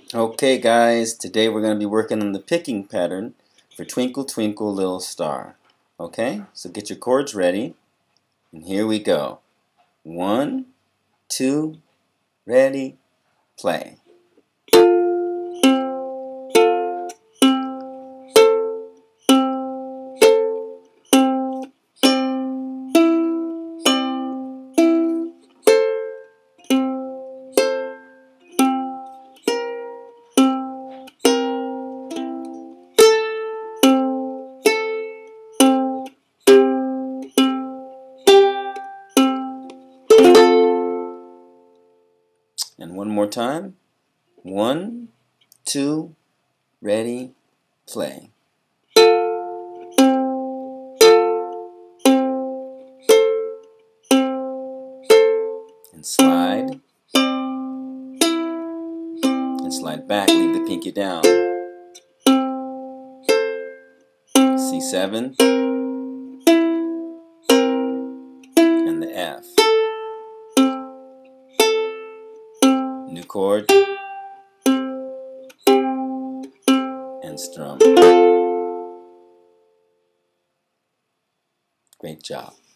Okay guys, today we're going to be working on the picking pattern for Twinkle Twinkle Little Star. Okay, so get your chords ready, and here we go. 1, 2, ready, play. And one more time. 1, 2, ready, play. And slide. And slide back, leave the pinky down. C7. And the F. New chord. And strum. Great job.